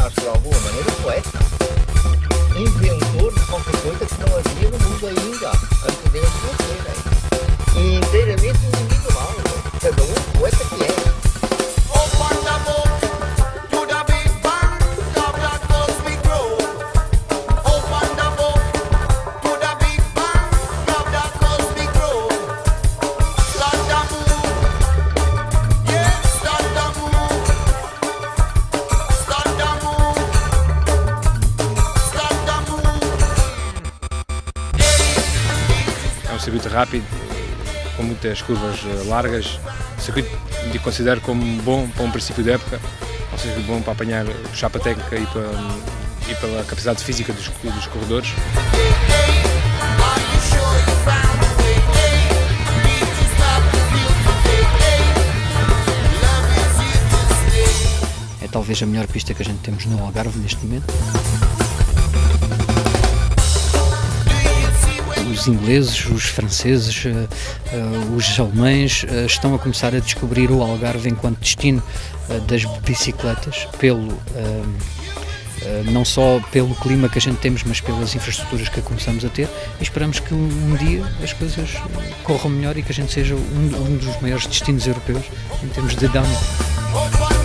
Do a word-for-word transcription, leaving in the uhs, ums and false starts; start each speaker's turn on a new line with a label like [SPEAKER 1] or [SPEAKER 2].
[SPEAKER 1] considerar-se de alguma maneira poeta, inventor de qualquer coisa que não havia no mundo ainda, antes dele nascer, e inteiramente individual, cada um poeta que é.
[SPEAKER 2] É um circuito rápido, com muitas curvas largas, circuito que considero como bom para um princípio de época, um circuito bom para apanhar, puxar para a técnica e, para, e pela capacidade física dos, dos corredores.
[SPEAKER 3] É talvez a melhor pista que a gente temos no Algarve neste momento. Os ingleses, os franceses, uh, uh, os alemães uh, estão a começar a descobrir o Algarve enquanto destino uh, das bicicletas, pelo, uh, uh, não só pelo clima que a gente temos, mas pelas infraestruturas que começamos a ter, e esperamos que um, um dia as coisas corram melhor e que a gente seja um, um dos maiores destinos europeus em termos de downhill.